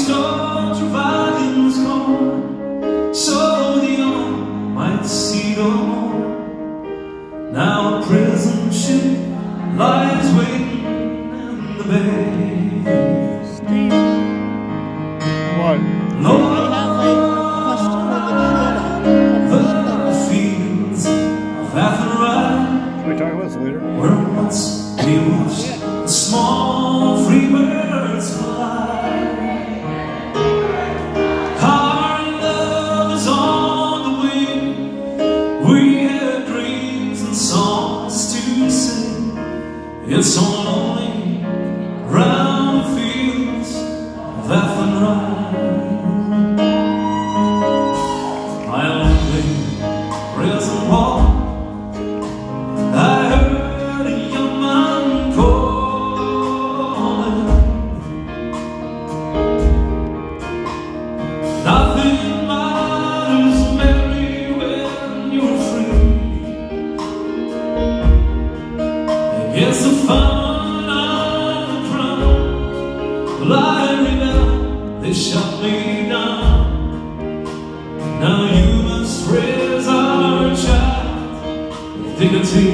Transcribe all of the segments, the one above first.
start your violins chord, so the young might see the more. Now a prison ship lies waiting in the bay. What? Lord, the fields of Athenry, Can we talk about this later? where once we watched the small free birds fly. Our love is on the wing. We had dreams and songs to sing. It's so lonely round the fields of Athenry. My lonely prison wall, I heard a young man calling. Nothing matters, Mary, when you're free. It's the fun of the crown. Lie me down, they shut me down. Now you must raise our child with dignity.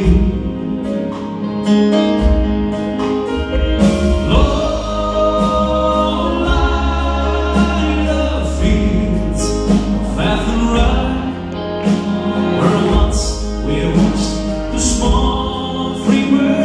Lord, light the fields of Athenry, where once we watched the small free birds